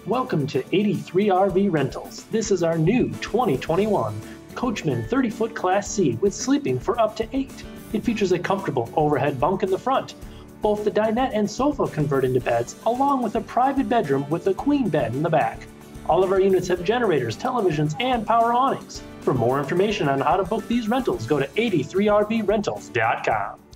Welcome to 83 RV Rentals. This is our new 2021 Coachman 30-foot Class C with sleeping for up to 8. It features a comfortable overhead bunk in the front. Both the dinette and sofa convert into beds, along with a private bedroom with a queen bed in the back. All of our units have generators, televisions, and power awnings. For more information on how to book these rentals, go to 83rvrentals.com.